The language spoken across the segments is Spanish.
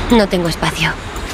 No tengo espacio.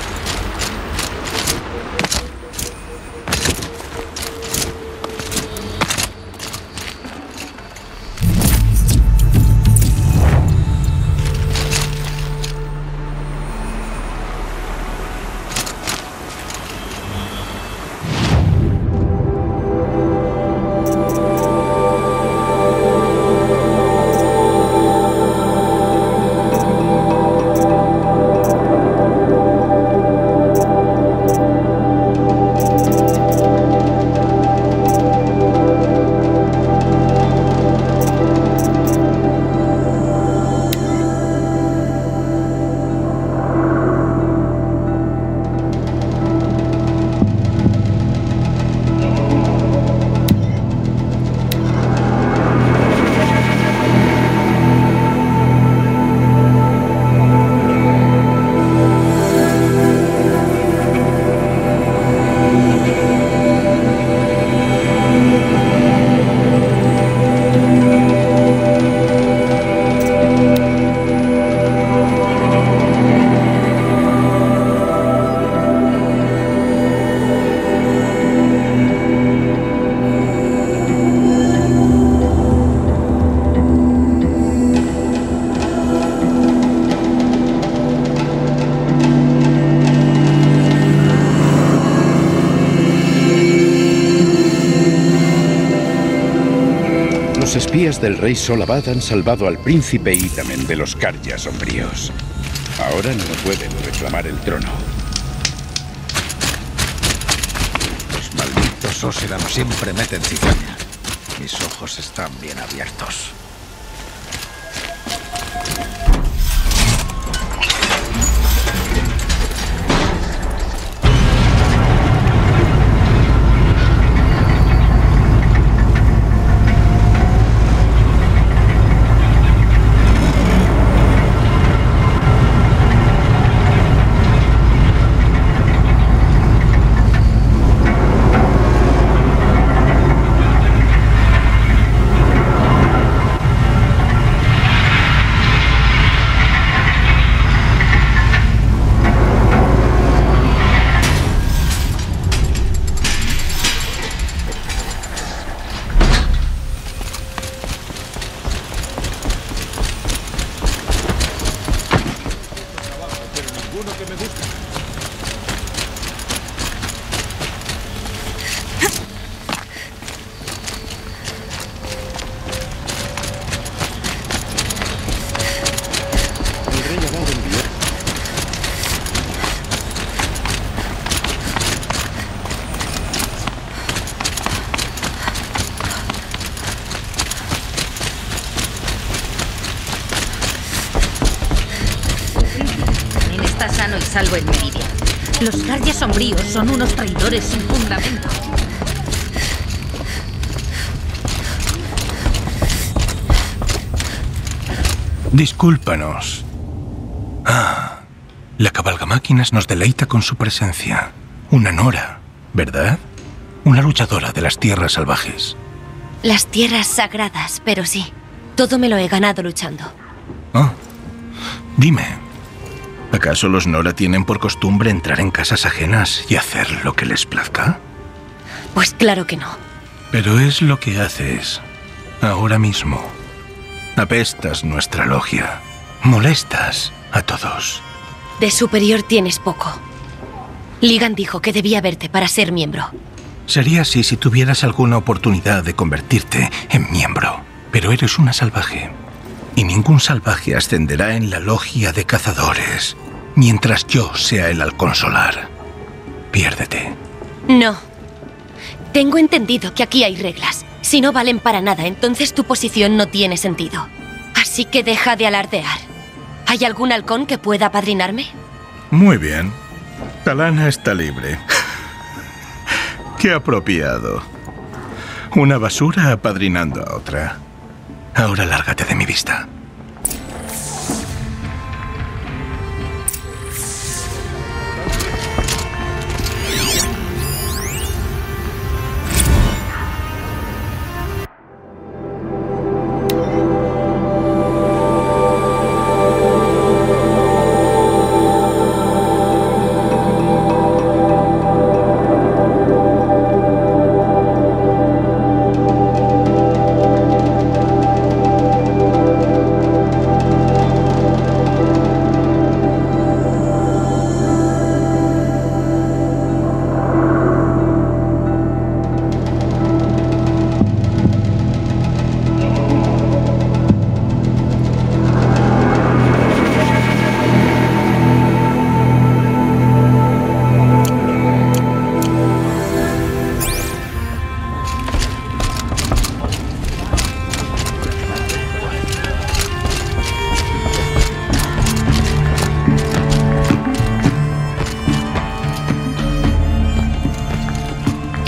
Los espías del rey Sol-Abad han salvado al príncipe Itamen de los Karja sombríos. Ahora no pueden reclamar el trono. Los malditos Oseram siempre meten cizaña. Mis ojos están bien abiertos. Está sano y salvo en Meridia. Los Karja sombríos son unos traidores sin fundamento. Discúlpanos. La cabalgamáquinas nos deleita con su presencia. Una Nora, ¿verdad? Una luchadora de las tierras salvajes. Las tierras sagradas, pero sí. Todo me lo he ganado luchando. Dime, ¿acaso los Nora tienen por costumbre entrar en casas ajenas y hacer lo que les plazca? Pues claro que no. Pero es lo que haces ahora mismo. Apestas nuestra logia. Molestas a todos. De superior tienes poco. Ligan dijo que debía verte para ser miembro. Sería así si tuvieras alguna oportunidad de convertirte en miembro. Pero eres una salvaje. Y ningún salvaje ascenderá en la logia de cazadores mientras yo sea el halcón solar. Piérdete. No. Tengo entendido que aquí hay reglas. Si no valen para nada, entonces tu posición no tiene sentido. Así que deja de alardear. ¿Hay algún halcón que pueda apadrinarme? Muy bien. Talana está libre. Qué apropiado. Una basura apadrinando a otra. Ahora lárgate de mi vista.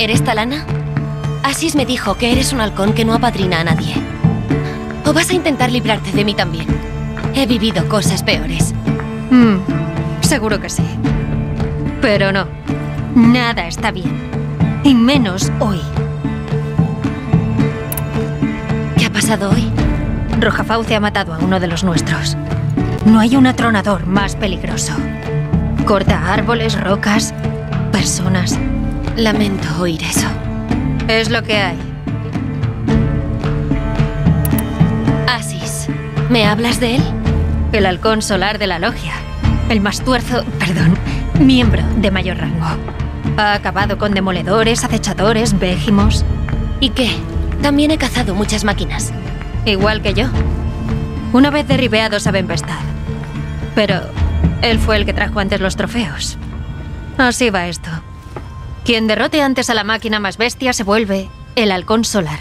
¿Quieres Talana? Asis me dijo que eres un halcón que no apadrina a nadie. ¿O vas a intentar librarte de mí también? He vivido cosas peores. Seguro que sí. Pero no. Nada está bien. Y menos hoy. ¿Qué ha pasado hoy? Rojafauce ha matado a uno de los nuestros. No hay un atronador más peligroso. Corta árboles, rocas, personas. Lamento oír eso. Es lo que hay. Asis, ¿me hablas de él? El halcón solar de la logia. El más miembro de mayor rango. Ha acabado con demoledores, acechadores, végimos. ¿Y qué? También he cazado muchas máquinas. Igual que yo. Una vez derribé a 2 Avempestad. Pero él fue el que trajo antes los trofeos. Así va esto. Quien derrote antes a la máquina más bestia se vuelve el halcón solar.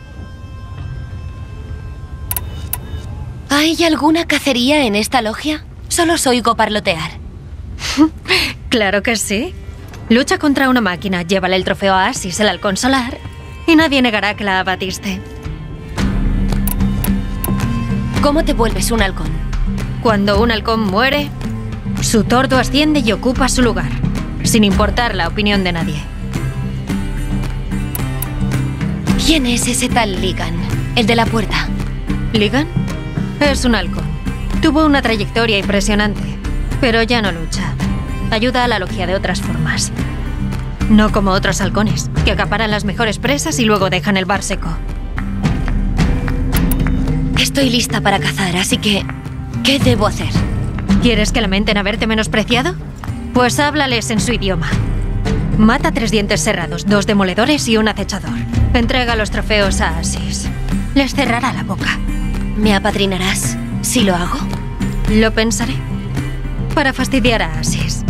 ¿Hay alguna cacería en esta logia? Solo os oigo parlotear. Claro que sí. Lucha contra una máquina, llévale el trofeo a Asis, el halcón solar, y nadie negará que la abatiste. ¿Cómo te vuelves un halcón? Cuando un halcón muere, su tordo asciende y ocupa su lugar, sin importar la opinión de nadie. ¿Quién es ese tal Ligan, el de la puerta? ¿Ligan? Es un halcón. Tuvo una trayectoria impresionante, pero ya no lucha. Ayuda a la logia de otras formas. No como otros halcones, que acaparan las mejores presas y luego dejan el bar seco. Estoy lista para cazar, así que... ¿qué debo hacer? ¿Quieres que lamenten haberte menospreciado? Pues háblales en su idioma. Mata 3 dientes cerrados, 2 demoledores y un acechador. Entrega los trofeos a Asis. Les cerrará la boca. ¿Me apadrinarás si lo hago? Lo pensaré. Para fastidiar a Asis.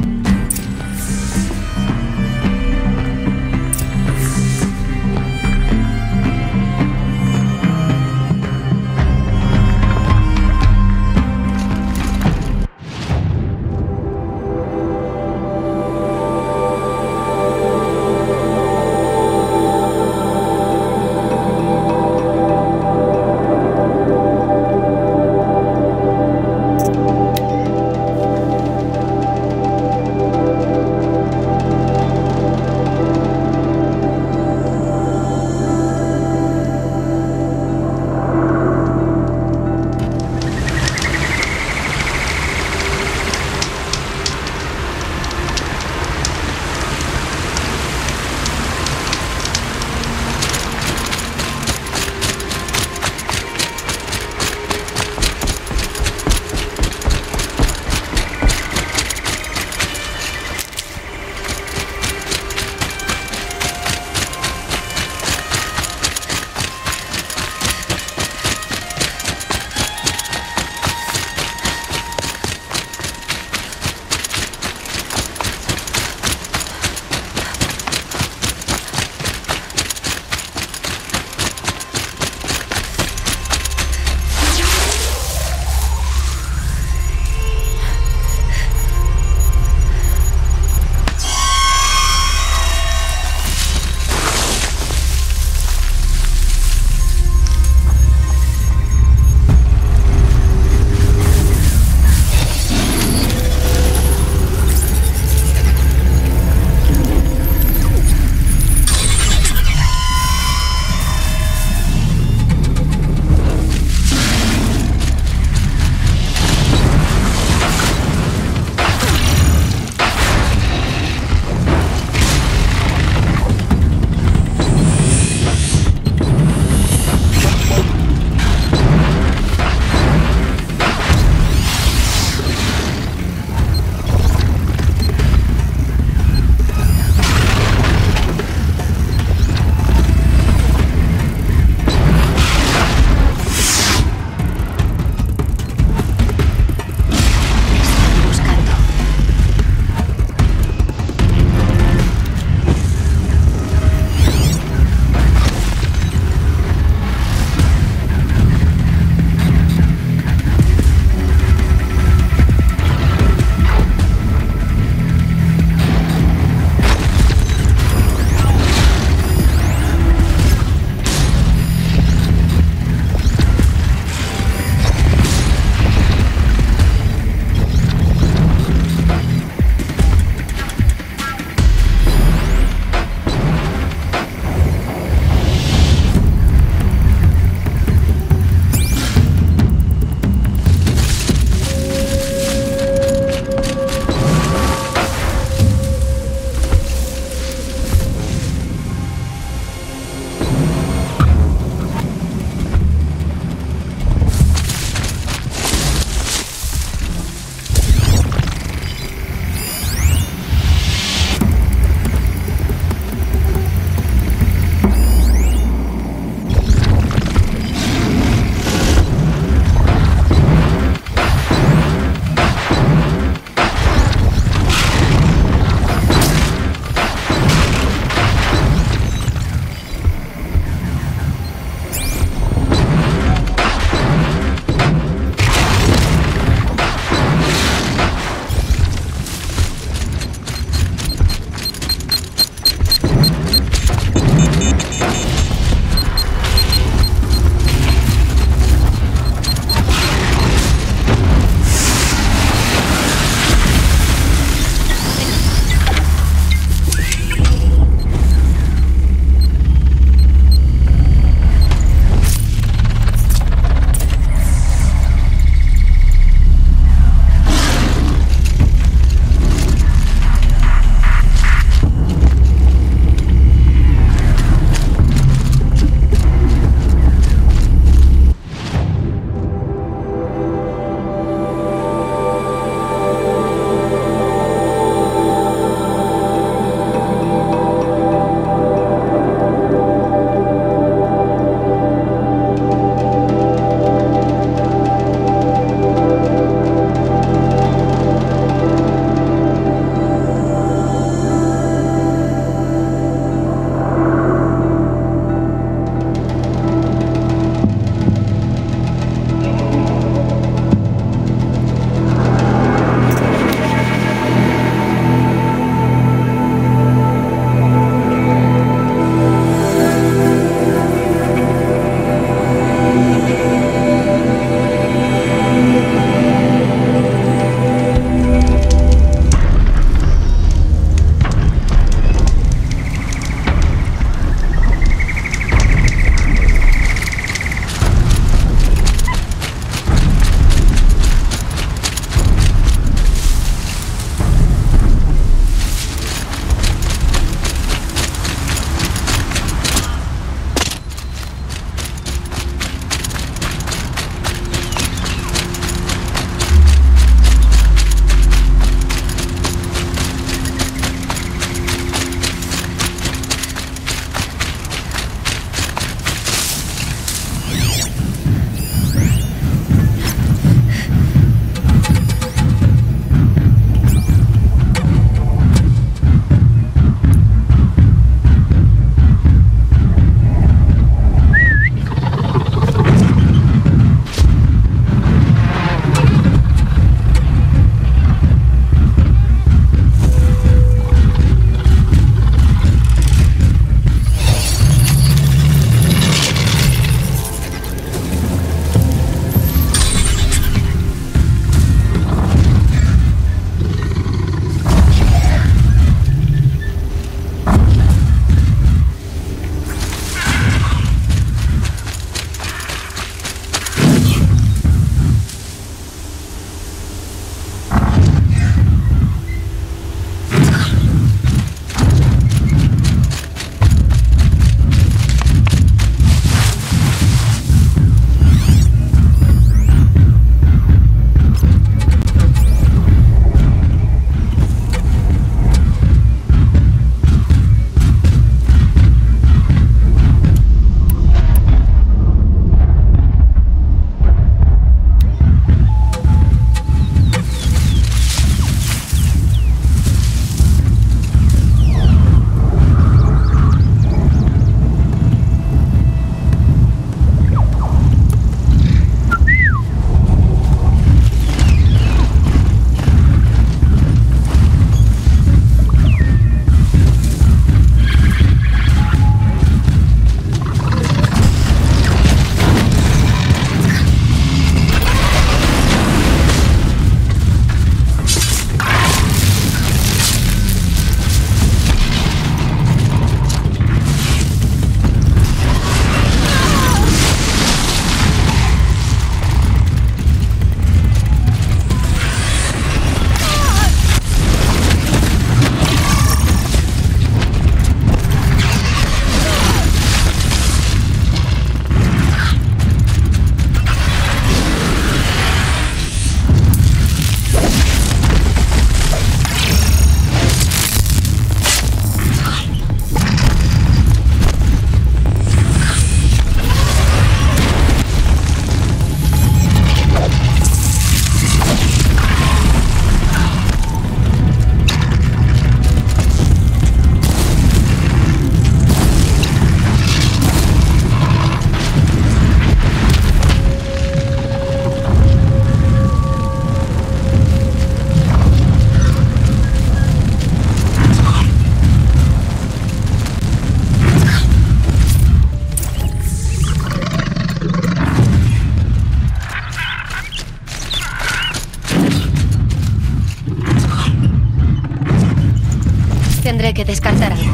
Tendré que descartar algo.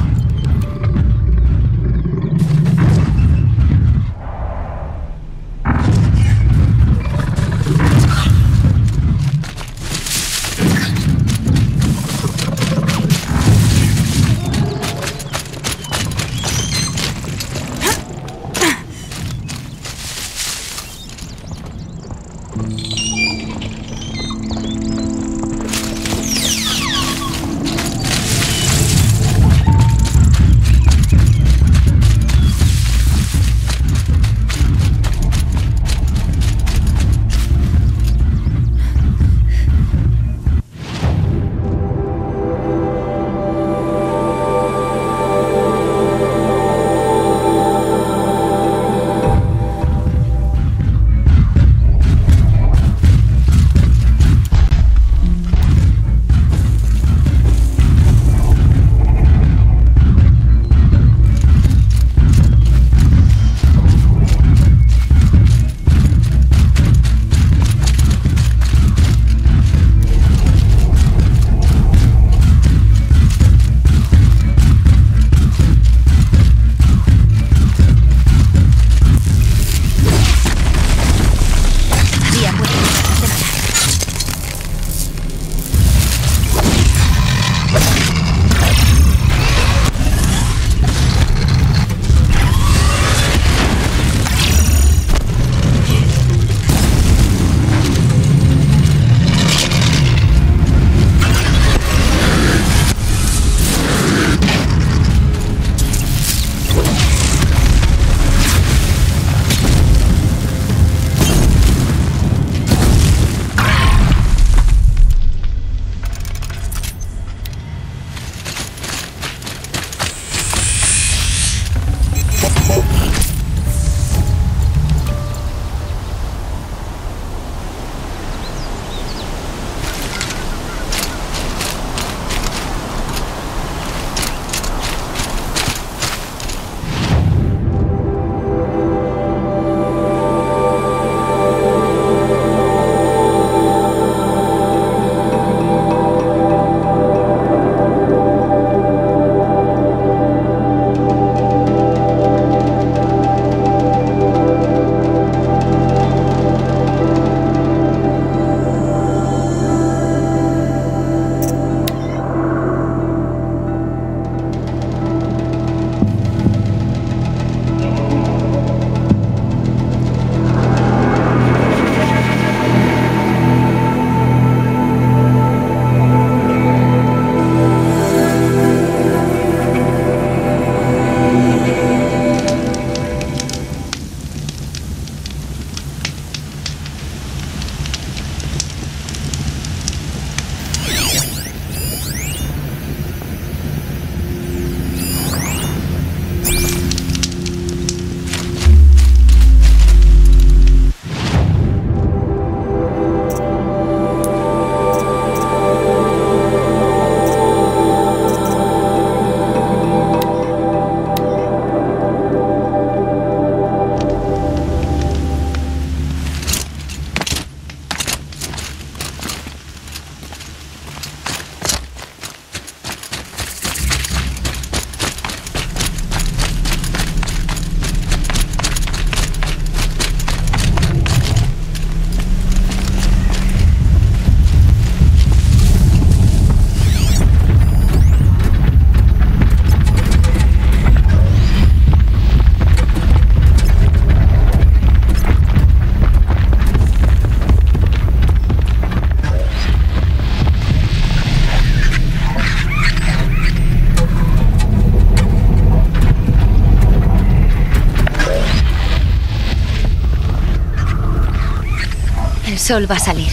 El sol va a salir.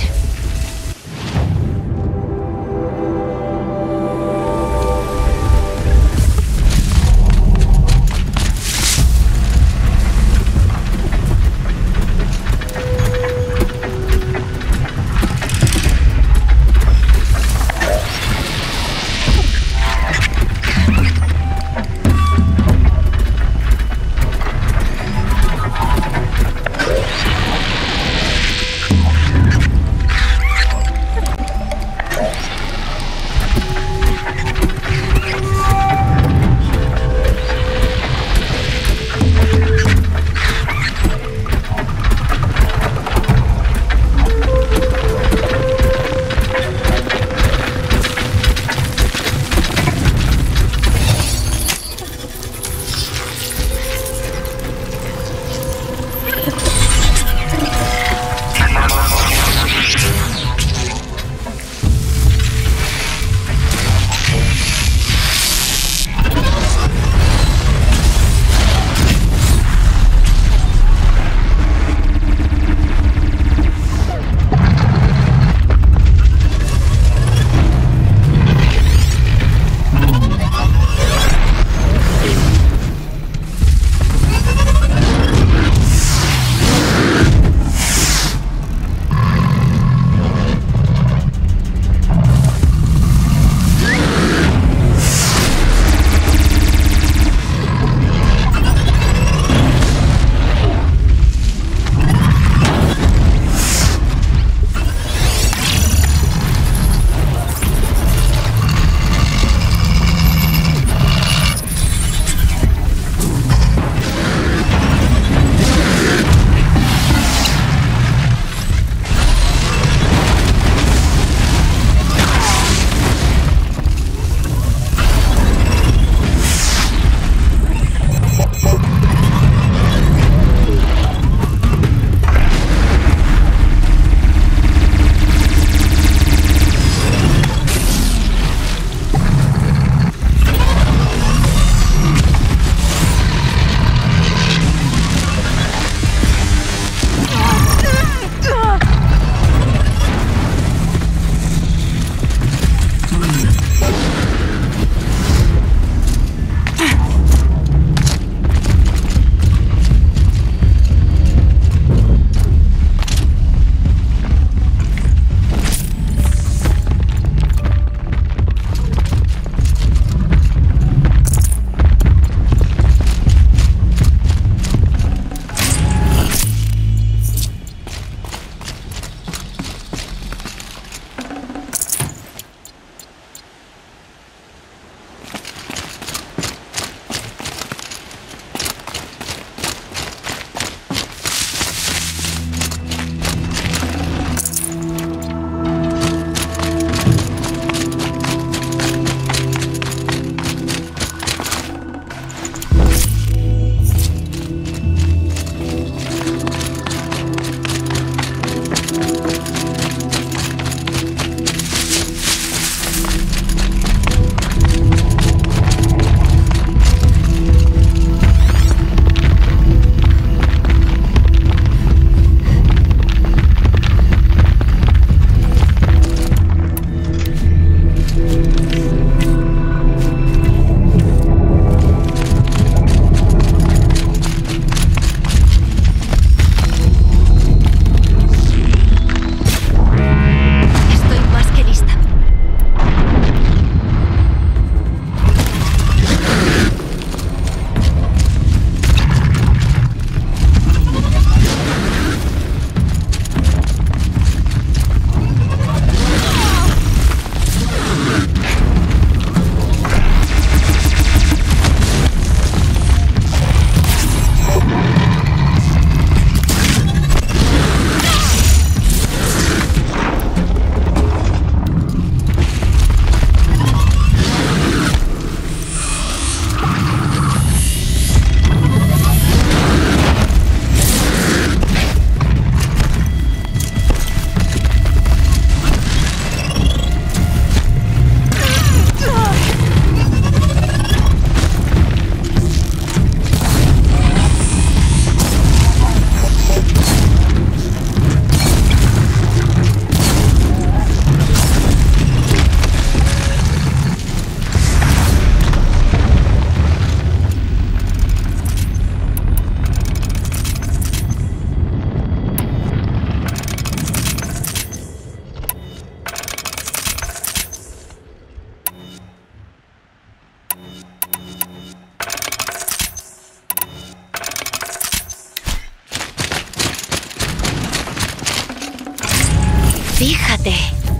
Fíjate.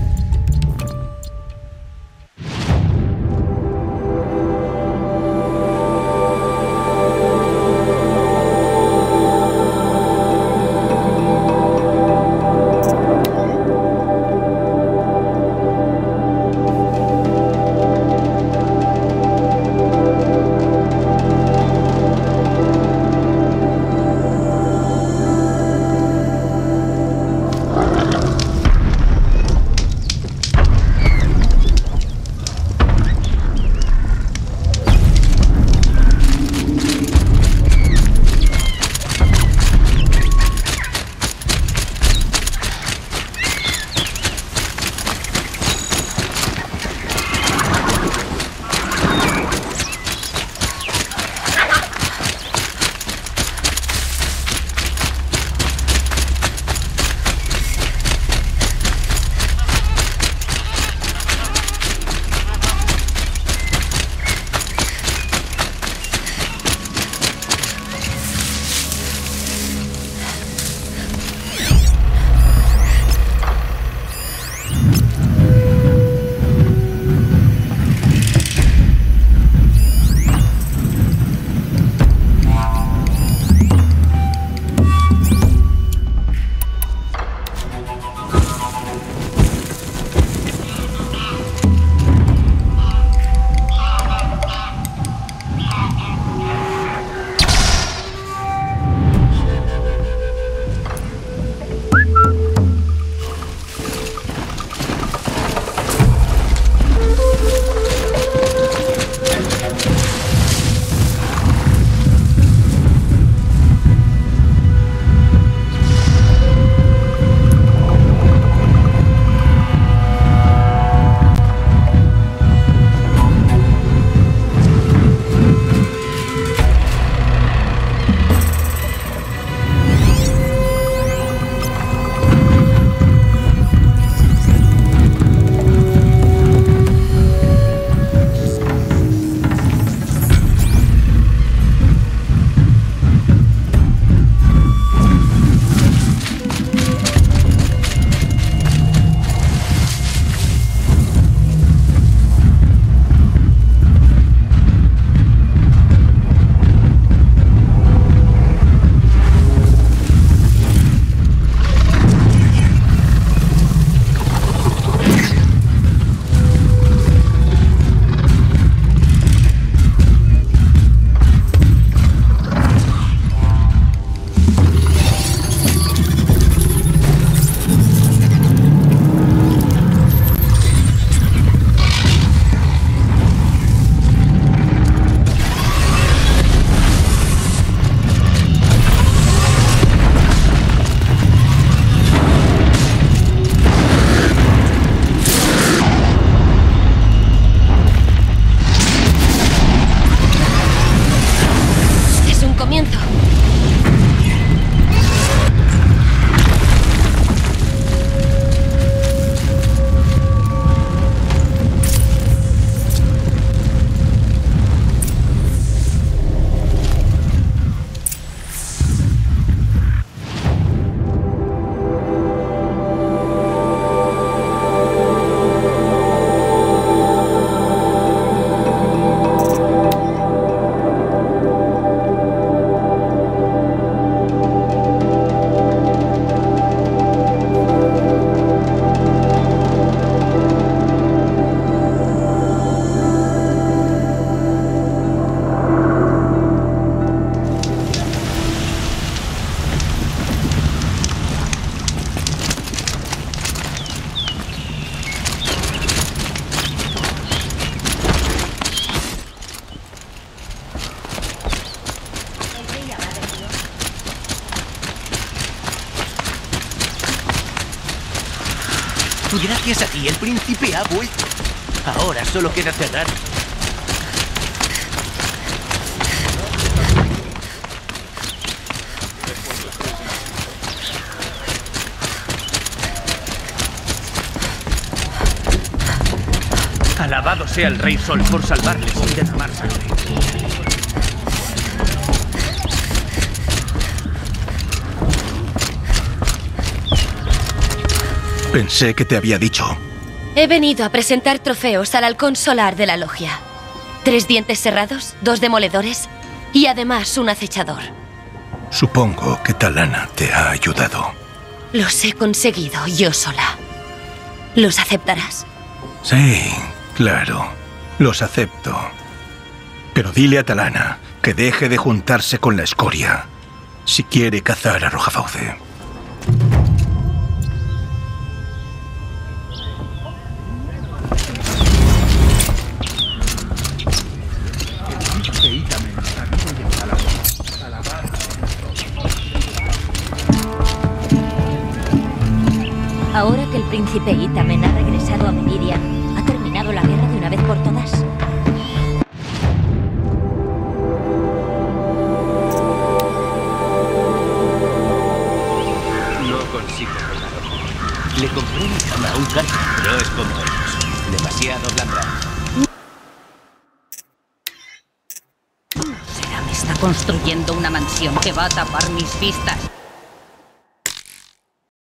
Gracias a ti, el príncipe ha vuelto. Ahora solo queda cerrar. Alabado sea el Rey Sol por salvarles sin derramar sangre. Pensé que te había dicho. He venido a presentar trofeos al halcón solar de la logia. 3 dientes cerrados, 2 demoledores y además un acechador. Supongo que Talana te ha ayudado. Los he conseguido yo sola. ¿Los aceptarás? Sí, claro. Los acepto. Pero dile a Talana que deje de juntarse con la escoria si quiere cazar a Rojafauce. Ahora que el príncipe Itamen ha regresado a Meridian, ¿ha terminado la guerra de una vez por todas? No consigo pegarlo. Le compré mi cama a un carro. No es como ellos. Demasiado blanda. Será que está construyendo una mansión que va a tapar mis vistas.